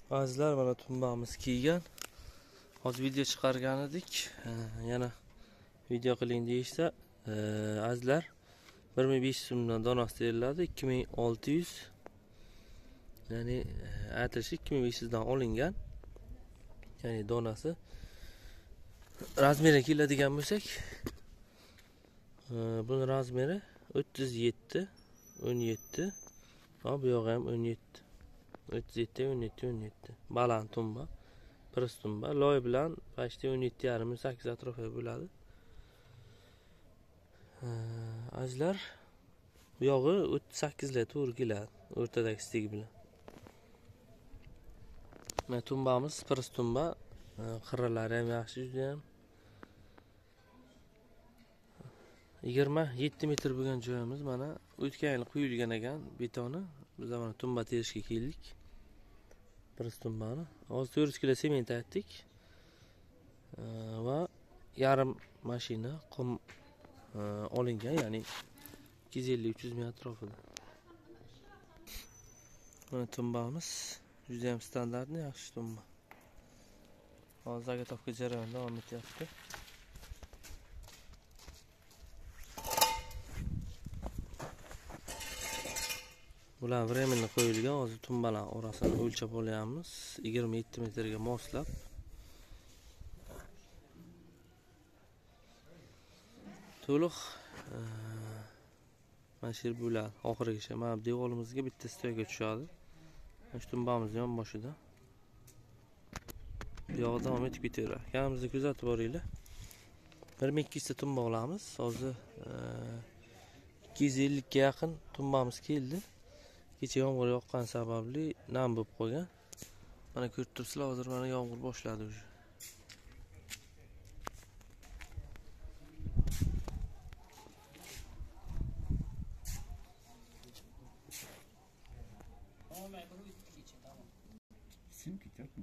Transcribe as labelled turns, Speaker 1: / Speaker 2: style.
Speaker 1: Azizlar, mana tumbamiz kiygan. Hozir video chiqargan edik. Yana video qiling deyishsa, azizlar 1500 so'mdan donasi teriladi, 2600. Ya'ni aytishi 2500 dan olingan. Ya'ni donasi razmeriga keladigan bo'lsak, buni razmeri 37 17. Bu yo'g'i ham 17. 37 17 17. Baland tumba, pirs tumba, loy bilan почти 17,5-8 atrofiga bo'ladi. Azizlar, bu yog'i 38 lar to'g'ri keladi, o'rtadagi stig bilan. Mana tumbamiz pirs tumba, qirralari ham yaxshi, juda ham. 27 metr bo'lgan joyimiz mana o'tgan yil quyilgan ekan betoni. Biz mana tumba terishga keldik. Pirs tumbani. Hozir 400 kg sement aytdik. Va yarim mashina qum olingan, ya'ni 250-300 metr atrofida. Mana tumbamiz juda ham standartni, yaxshi tumba. Hozir zagotovka jarayoni davom etyapti. Bular временно qo'yilgan. Hozir tumbalar orasini o'lchab olyapmiz. 27 metrga moslab. To'liq mana shu bo'ladi. Oxirigacha mana devorimizga bitta stoyga tushadi. Shu tumbamiz yon boshida. Bu yoqda davom etib ketaveradi. Yanimizni kuzatib boringlar. 1200 ta tumba olamiz. Hozir 250 ga yaqin tumbamiz keldi. Kecha yomg'ir yoqqan sababli nam bo'lib qolgan. Mana ko'rib turibsizlar, hozir mana yomg'ir boshladi уже.
Speaker 2: Sim, que